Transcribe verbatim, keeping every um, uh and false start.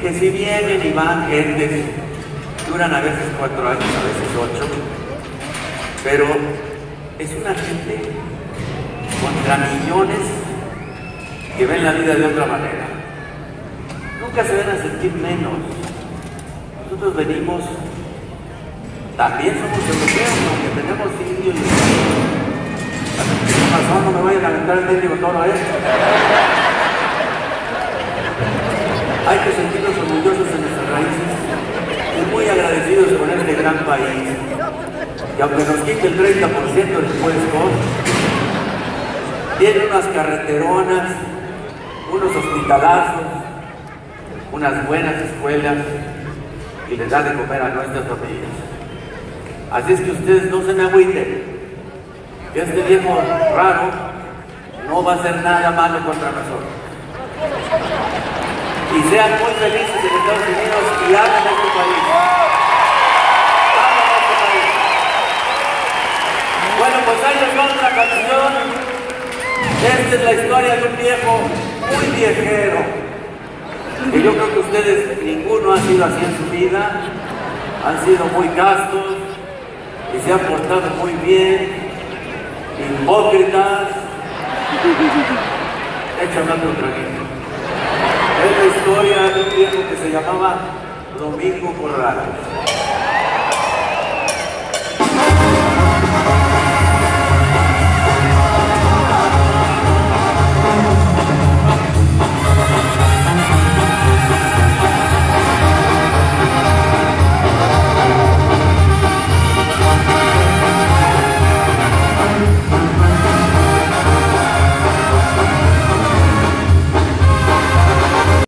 que si vienen y van gentes, duran a veces cuatro años, a veces ocho, pero es una gente contra millones que ven la vida de otra manera. Nunca se van a sentir menos. Nosotros venimos, también somos europeos, aunque tenemos indios y ¿qué pasó? No me vayan a aventar el medio con todo esto. Hay que sentirnos orgullosos de nuestras raíces y muy agradecidos con este gran país, que aunque nos quite el treinta por ciento del impuesto, tiene unas carreteronas, unos hospitalazos, unas buenas escuelas y les da de comer a nuestras familias. Así es que ustedes no se me agüiten, que este viejo raro no va a hacer nada malo contra nosotros. Y sean muy felices en Estados Unidos y amen a este país. Amen a este país. Bueno, pues ahí les va otra canción. Esta es la historia de un viejo muy viejero, que yo creo que ustedes, ninguno ha sido así en su vida, han sido muy castos y se han portado muy bien, hipócritas. Échame otro traguito. Es la historia de un viejo que se llamaba Domingo Corrales.